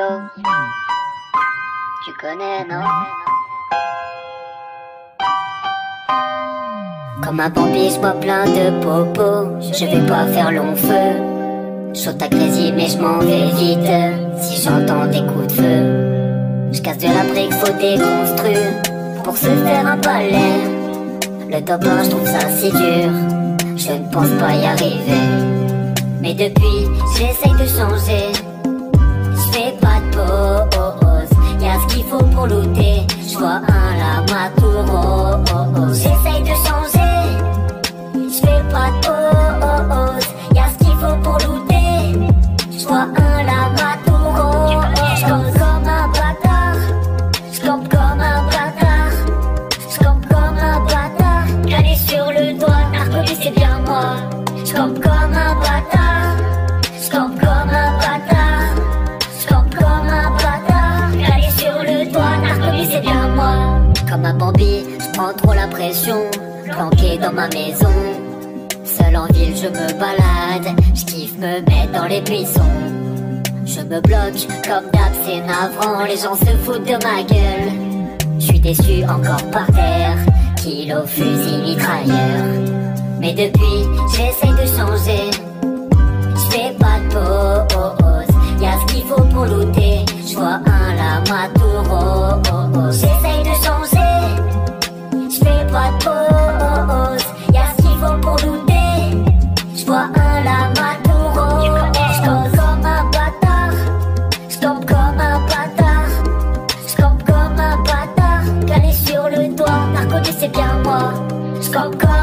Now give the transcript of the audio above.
Silo, tu connais, non? Comme un pompier, je bois plein de popo. Je vais pas faire long feu. Chaud à crazy, mais je m'en vais vite. Si j'entends des coups de feu, je casse de la brique, faut déconstruire pour se faire un palais. Le top 1, je trouve ça si dur. Je ne pense pas y arriver. Mais depuis, j'essaye de changer. Je fais pas de pause. Y'a ce qu'il faut pour looter. Je vois un là, ma tour. J'essaye de changer. Je fais pas de pause. Y'a ce qu'il faut pour looter. Je vois un là, ma tour. Je campe comme un bâtard. Je campe comme un bâtard. Je campe comme un bâtard. Calé sur le doigt, narcotique c'est bien moi. Je campe comme un bâtard. Je campe comme un bâtard. Je campe comme un bâtard. Calé sur le doigt, narcotique c'est bien moi. Comme un Bambi, je prends trop la pression. Planqué dans ma maison. Seul en ville, je me balade. Je kiffe me mettre dans les buissons. Je me bloque, comme d'hab, c'est navrant. Les gens se foutent de ma gueule. Je suis déçu encore par terre. Kilo, fusil, mitrailleur. Mais depuis, j'essaye de changer. Je fais pas de pause. Y'a ce qu'il faut pour looter. Je vois un là, ma tour. J'essaye de changer. Je fais pas de pause. Y'a ce qu'il faut pour looter. Je vois un là, ma tour. Je campe comme un bâtard. Je campe comme un bâtard. Je campe comme un bâtard. Calé sur le doigt, narcotique c'est bien moi. Je campe comme